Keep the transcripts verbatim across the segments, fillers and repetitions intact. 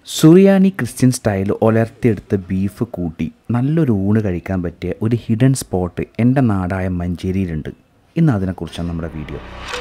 സുറിയാനി Christian style ഒലർത്തിയെടുത്ത് beef കൂട്ടി നല്ലൊരു ഊണ് കഴിക്കാൻ പറ്റിയ ഒരു ഹിഡൻ സ്പോട്ട് എൻ്റെ നാടായ മഞ്ചേരിയിലുണ്ട്. ഇന്ന് അതിനെക്കുറിച്ചാണ് നമ്മുടെ വീഡിയോ.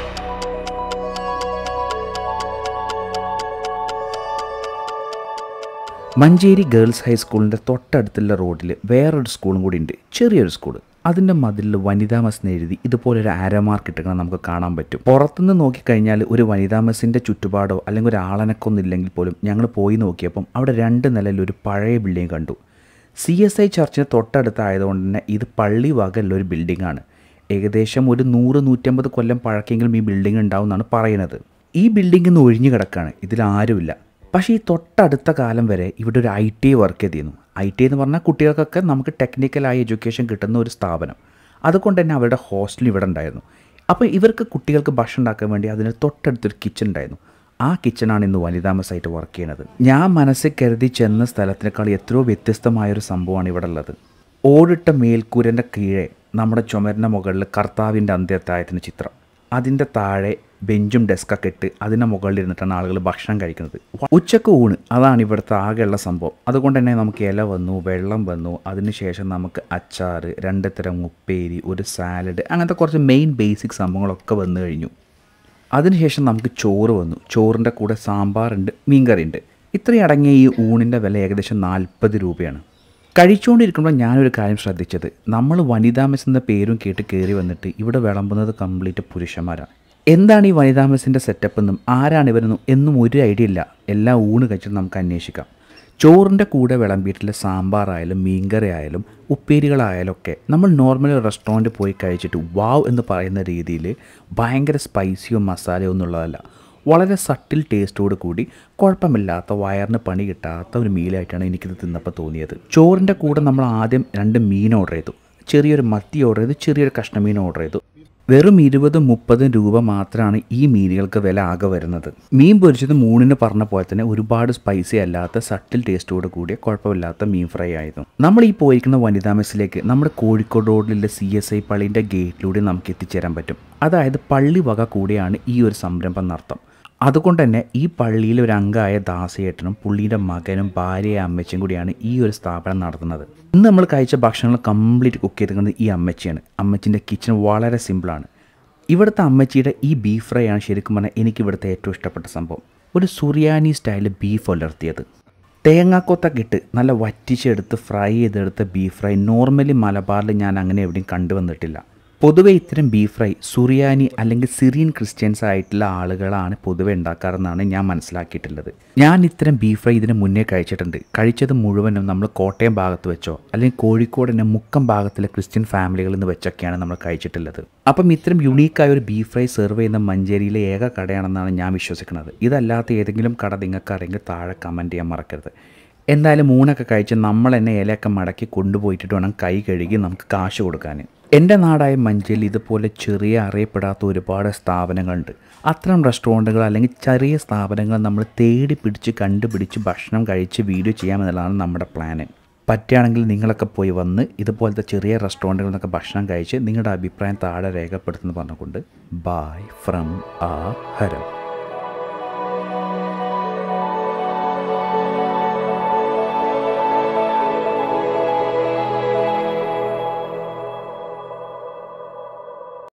മഞ്ചേരി ഗേൾസ് ഹൈസ്കൂളിൻ്റെ തൊട്ടടുത്തുള്ള റോഡിൽ വേറൊരു സ്കൂളും കൂടി ഉണ്ട്, ചെറിയൊരു സ്കൂൾ. അതിൻ്റെ മതിലിൽ വനിതാ മെസ് എന്ന് എഴുതി ഇതുപോലൊരു ആരോ മാർക്ക് ഇട്ടിങ്ങനെ നമുക്ക് കാണാൻ പറ്റും. പുറത്തുനിന്ന് നോക്കിക്കഴിഞ്ഞാൽ ഒരു വനിതാ മെസ്സിൻ്റെ ചുറ്റുപാടോ അല്ലെങ്കിൽ ഒരു ആളനക്കൊന്നും ഇല്ലെങ്കിൽ പോലും ഞങ്ങൾ പോയി നോക്കിയപ്പം അവിടെ രണ്ട് നിലയിൽ ഒരു പഴയ ബിൽഡിംഗ് കണ്ടു. സി എസ് ഐ ചർച്ചിന് തൊട്ടടുത്തായതുകൊണ്ട് തന്നെ ഇത് പള്ളി വകയുള്ള ഒരു ബിൽഡിങ്ങാണ്. ഏകദേശം ഒരു നൂറ് നൂറ്റമ്പത് കൊല്ലം പഴക്കെങ്കിലും ഈ ബിൽഡിംഗ് ഉണ്ടാവും എന്നാണ് പറയുന്നത്. ഈ ബിൽഡിംഗ് ഇന്ന് ഒഴിഞ്ഞു കിടക്കുകയാണ്, ഇതിലാരുമില്ല. പക്ഷേ ഈ തൊട്ടടുത്ത കാലം വരെ ഇവിടെ ഒരു ഐ ടി വർക്ക് ചെയ്തിരുന്നു. ഐ ടി എന്ന് പറഞ്ഞാൽ കുട്ടികൾക്കൊക്കെ നമുക്ക് ടെക്നിക്കലായ എഡ്യൂക്കേഷൻ കിട്ടുന്ന ഒരു സ്ഥാപനം. അതുകൊണ്ട് തന്നെ അവരുടെ ഹോസ്റ്റൽ ഇവിടെ ഉണ്ടായിരുന്നു. അപ്പോൾ ഇവർക്ക് കുട്ടികൾക്ക് ഭക്ഷണം ഉണ്ടാക്കാൻ വേണ്ടി അതിന് തൊട്ടടുത്തൊരു കിച്ചൺ ഉണ്ടായിരുന്നു. ആ കിച്ചണാണ് ഇന്ന് വനിതാ മെസ്സായിട്ട് വർക്ക് ചെയ്യുന്നത്. ഞാൻ മനസ്സിൽ കരുതി ചെന്ന സ്ഥലത്തിനേക്കാൾ എത്രയോ വ്യത്യസ്തമായൊരു സംഭവമാണ് ഇവിടെ ഉള്ളത്. ഓടിട്ട മേൽക്കൂരൻ്റെ കീഴെ നമ്മുടെ ചുമരിൻ്റെ മുകളിൽ കർത്താവിൻ്റെ അന്ത്യത്തായത്തിൻ്റെ ചിത്രം, അതിൻ്റെ താഴെ ബെഞ്ചും ഡെസ്കൊക്കെ ഇട്ട് അതിൻ്റെ മുകളിൽ ഇരുന്നിട്ടാണ് ആളുകൾ ഭക്ഷണം കഴിക്കുന്നത്. ഉച്ചക്ക് ഊണ്, അതാണ് ഇവിടുത്തെ ആകെയുള്ള സംഭവം. അതുകൊണ്ട് തന്നെ നമുക്ക് ഇല വന്നു, വെള്ളം വന്നു, അതിനുശേഷം നമുക്ക് അച്ചാർ, രണ്ട് തരം ഉപ്പേരി, ഒരു സാലഡ്, അങ്ങനത്തെ കുറച്ച് മെയിൻ ബേസിക് സംഭവങ്ങളൊക്കെ വന്നു കഴിഞ്ഞു. അതിനുശേഷം നമുക്ക് ചോറ് വന്നു. ചോറിൻ്റെ കൂടെ സാമ്പാറുണ്ട്, മീൻകറിയുണ്ട്. ഇത്രയും അടങ്ങിയ ഈ ഊണിൻ്റെ വില ഏകദേശം നാൽപ്പത് രൂപയാണ്. കഴിച്ചുകൊണ്ടിരിക്കുമ്പോൾ ഞാനൊരു കാര്യം ശ്രദ്ധിച്ചത്, നമ്മൾ വനിതാ മെസ് എന്ന പേരും കേട്ട് കയറി വന്നിട്ട് ഇവിടെ വിളമ്പുന്നത് കംപ്ലീറ്റ് പുരുഷന്മാരാണ്. എന്താണ് ഈ വനിതാ മെസ്സിൻ്റെ സെറ്റപ്പ് എന്നും ആരാണ് ഇവരെന്നും എന്നും ഒരു ഐഡിയ ഇല്ല. എല്ലാ ഊണ് കഴിച്ചിട്ട് നമുക്ക് അന്വേഷിക്കാം. ചോറിൻ്റെ കൂടെ വിളമ്പിയിട്ടുള്ള സാമ്പാറായാലും മീൻകറി ആയാലും ഉപ്പേരികളായാലും ഒക്കെ നമ്മൾ നോർമലി റെസ്റ്റോറൻറ്റ് പോയി കഴിച്ചിട്ട് വാവ് എന്ന് പറയുന്ന രീതിയിൽ ഭയങ്കര സ്പൈസിയോ മസാലയോ ഒന്നുള്ളതല്ല. വളരെ സട്ടിൽ ടേസ്റ്റോട് കൂടി കുഴപ്പമില്ലാത്ത, വയറിന് പണി കിട്ടാത്ത ഒരു മീലായിട്ടാണ് എനിക്കിത് തിന്നപ്പോൾ തോന്നിയത്. ചോറിൻ്റെ കൂടെ നമ്മൾ ആദ്യം രണ്ട് മീൻ ഓർഡർ ചെയ്തു. ചെറിയൊരു മത്തി ഓർഡർ ചെയ്തു, ചെറിയൊരു കഷ്ണമീൻ ഓർഡർ ചെയ്തു. വെറും ഇരുപതും മുപ്പതും രൂപ മാത്രമാണ് ഈ മീനുകൾക്ക് വില ആകെ വരുന്നത്. മീൻ പൊരിച്ചത് മൂന്നിന് പറഞ്ഞ പോലെ തന്നെ ഒരുപാട് സ്പൈസി അല്ലാത്ത സട്ടിൽ ടേസ്റ്റോട് കൂടിയ കുഴപ്പമില്ലാത്ത മീൻ ഫ്രൈ ആയിരുന്നു. നമ്മൾ ഈ പോയിരിക്കുന്ന വനിതാ മെസ്സിലേക്ക് നമ്മുടെ കോഴിക്കോട് റോഡിലെ സി എസ് ഐ പള്ളീൻ്റെ ഗേറ്റിലൂടെ നമുക്ക് എത്തിച്ചേരാൻ പറ്റും. അതായത് പള്ളി വക കൂടിയാണ് ഈ ഒരു സംരംഭം നടത്തം. അതുകൊണ്ട് തന്നെ ഈ പള്ളിയിലെ ഒരു അംഗമായ ദാസേട്ടനും പുള്ളിയുടെ മകനും ഭാര്യയും അമ്മച്ചിയും കൂടിയാണ് ഈ ഒരു സ്ഥാപനം നടത്തുന്നത്. ഇന്ന് നമ്മൾ കഴിച്ച ഭക്ഷണങ്ങൾ കംപ്ലീറ്റ് കുക്ക് ചെയ്തിരിക്കുന്നത് ഈ അമ്മച്ചിയാണ്. അമ്മച്ചിൻ്റെ കിച്ചൺ വളരെ സിമ്പിളാണ്. ഇവിടുത്തെ അമ്മച്ചിയുടെ ഈ ബീഫ് ഫ്രൈ ആണ് ശരിക്കും പറഞ്ഞാൽ എനിക്ക് ഇവിടുത്തെ ഏറ്റവും ഇഷ്ടപ്പെട്ട സംഭവം. ഒരു സുറിയാനി സ്റ്റൈലിൽ ബീഫ് ഉലർത്തിയത്, തേങ്ങാക്കൊത്തൊക്കെ ഇട്ട് നല്ല വറ്റിച്ചെടുത്ത് ഫ്രൈ ചെയ്തെടുത്ത ബീഫ് ഫ്രൈ നോർമലി മലബാറിൽ ഞാൻ അങ്ങനെ എവിടെയും കണ്ടുവന്നിട്ടില്ല. പൊതുവെ ഇത്തരം ബീഫ് ഫ്രൈ സുറിയാനി അല്ലെങ്കിൽ സിറിയൻ ക്രിസ്ത്യൻസ് ആയിട്ടുള്ള ആളുകളാണ് പൊതുവെ ഉണ്ടാക്കാറെന്നാണ് ഞാൻ മനസ്സിലാക്കിയിട്ടുള്ളത്. ഞാൻ ഇത്തരം ബീഫ് ഫ്രൈ ഇതിന് മുന്നേ കഴിച്ചിട്ടുണ്ട്. കഴിച്ചത് മുഴുവനും നമ്മൾ കോട്ടയം ഭാഗത്ത് വെച്ചോ അല്ലെങ്കിൽ കോഴിക്കോടിൻ്റെ മുക്കം ഭാഗത്തിലെ ക്രിസ്ത്യൻ ഫാമിലികളിൽ നിന്ന് വെച്ചൊക്കെയാണ് നമ്മൾ കഴിച്ചിട്ടുള്ളത്. അപ്പം ഇത്തരം യുണീക്കായ ഒരു ബീഫ് ഫ്രൈ സെർവ് ചെയ്യുന്ന മഞ്ചേരിയിലെ ഏക കടയാണെന്നാണ് ഞാൻ വിശ്വസിക്കുന്നത്. ഇതല്ലാത്ത ഏതെങ്കിലും കട നിങ്ങൾക്ക് അറിയെങ്കിൽ താഴെ കമൻറ്റ് ചെയ്യാൻ മറക്കരുത്. എന്തായാലും ഊണൊക്കെ കഴിച്ച് നമ്മൾ തന്നെ ഇലയൊക്കെ മടക്കി കൊണ്ടുപോയിട്ട് വേണം കൈ കഴുകി നമുക്ക് കാശ് കൊടുക്കാൻ. എൻ്റെ നാടായ മഞ്ചേരിയിൽ ഇതുപോലെ ചെറിയ അറിയപ്പെടാത്ത ഒരുപാട് സ്ഥാപനങ്ങളുണ്ട്. അത്തരം റെസ്റ്റോറൻറ്റുകൾ അല്ലെങ്കിൽ ചെറിയ സ്ഥാപനങ്ങൾ നമ്മൾ തേടി പിടിച്ച് കണ്ടുപിടിച്ച് ഭക്ഷണം കഴിച്ച് വീഡിയോ ചെയ്യാമെന്നുള്ളതാണ് നമ്മുടെ പ്ലാന്. പറ്റുകയാണെങ്കിൽ നിങ്ങളൊക്കെ പോയി വന്ന് ഇതുപോലത്തെ ചെറിയ റെസ്റ്റോറൻറ്റുകളിൽ നിന്നൊക്കെ ഭക്ഷണം കഴിച്ച് നിങ്ങളുടെ അഭിപ്രായം താഴെ രേഖപ്പെടുത്തുമെന്ന് പറഞ്ഞുകൊണ്ട് ബൈ ഫ്രം ആ ഹരം.